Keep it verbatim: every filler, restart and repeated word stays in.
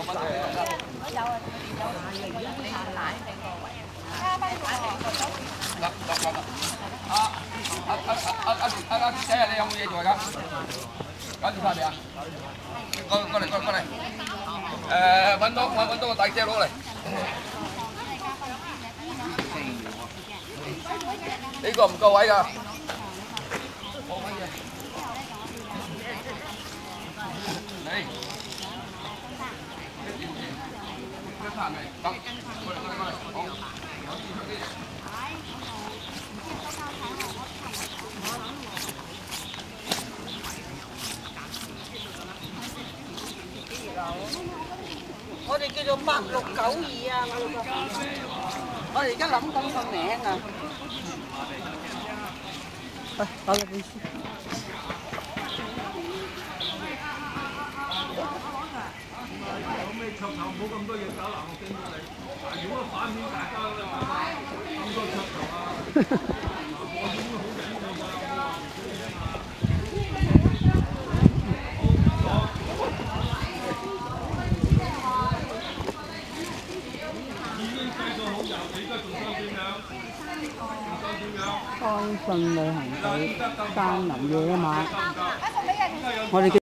得得得。啊啊啊啊啊啊啊！姐啊，你有冇嘢做㗎？搞掂晒未啊？過過嚟過嚟過嚟。誒，揾到揾揾到個大隻佬嚟。呢個唔夠位㗎。冇位嘅。嚟。一攤嚟，得。過嚟過嚟過嚟，好。 我哋叫做八六九二啊！我哋而家諗緊個名啊！喂，攞嚟俾先。 有咩噱頭唔好咁多嘢搞嗱，我經過你。如果反面大家咁多噱頭啊，我應該好緊要㗎。 開信旅行社山林夜啊嘛，我哋